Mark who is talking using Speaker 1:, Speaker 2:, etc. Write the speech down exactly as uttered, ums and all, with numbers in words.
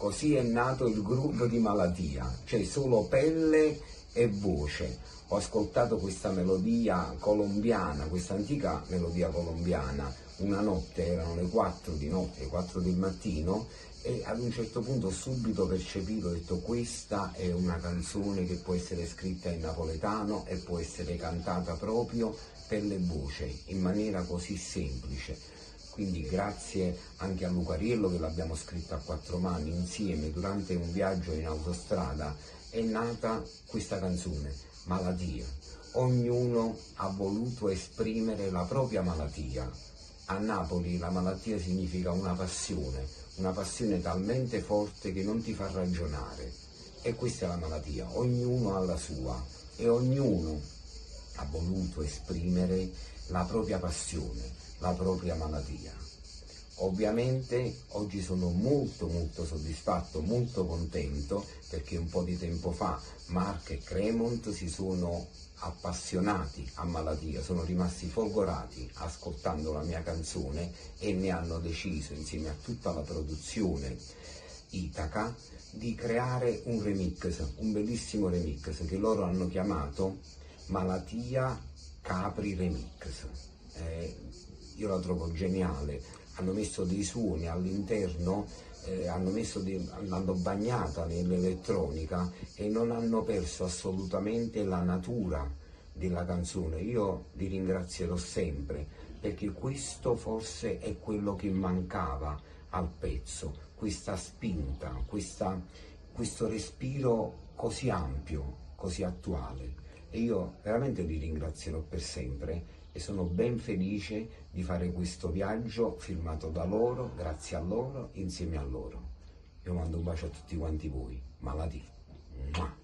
Speaker 1: Così è nato il gruppo di Malatia, cioè solo pelle e voce. Ho ascoltato questa melodia colombiana, questa antica melodia colombiana, una notte, erano le quattro di notte, le quattro del mattino, e ad un certo punto ho subito percepito, ho detto questa è una canzone che può essere scritta in napoletano e può essere cantata proprio per le voci, in maniera così semplice. Quindi grazie anche a Lucariello che l'abbiamo scritta a quattro mani insieme durante un viaggio in autostrada, è nata questa canzone, Malatia. Ognuno ha voluto esprimere la propria malatia. A Napoli la malattia significa una passione, una passione talmente forte che non ti fa ragionare. E questa è la malattia, ognuno ha la sua e ognuno ha voluto esprimere la propria passione, la propria malattia. Ovviamente oggi sono molto molto soddisfatto, molto contento, perché un po' di tempo fa Mark e Cremont si sono appassionati a Malatia, sono rimasti folgorati ascoltando la mia canzone e ne hanno deciso, insieme a tutta la produzione Itaca, di creare un remix, un bellissimo remix che loro hanno chiamato Malatia Capri Remix. Eh, io la trovo geniale, hanno messo dei suoni all'interno, eh, hanno messo dei, l'hanno bagnata nell'elettronica e non hanno perso assolutamente la natura della canzone. Io li ringrazierò sempre, perché questo forse è quello che mancava al pezzo, questa spinta, questa, questo respiro così ampio, così attuale. E io veramente li ringrazierò per sempre e sono ben felice di fare questo viaggio firmato da loro, grazie a loro, insieme a loro. Io mando un bacio a tutti quanti voi. Malatia.